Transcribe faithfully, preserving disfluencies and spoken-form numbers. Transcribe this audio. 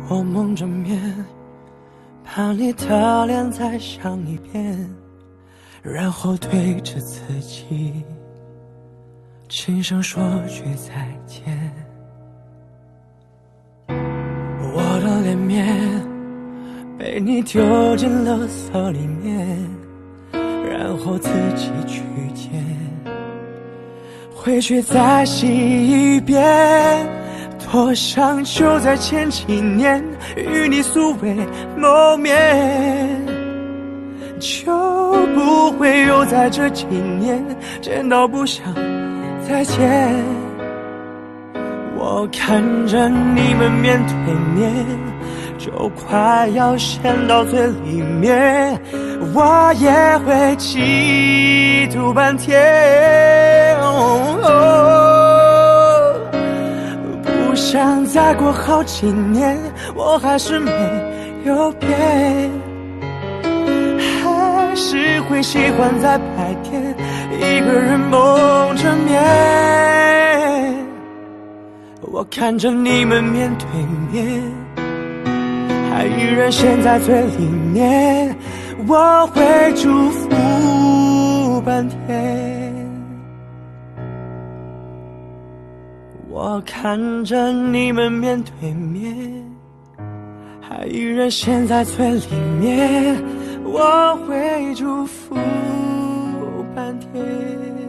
我蒙着面，把你的脸再想一遍，然后对着自己轻声说句再见。我的脸面被你丢进垃圾里面，然后自己去捡，回去再洗一遍。多想就在前几年与你素未谋面，就不会有在这几年见到不想再见。我看着你们面对面，就快要陷到最里面，我也会嫉妒半天。哦哦，不想再过好几年，我还是没有变，还是会喜欢在白天一个人蒙着面。我看着你们面对面，还依然陷在最里面，我会祝福半天。我看着你们面对面，还依然陷在最里面，我会祝福半天。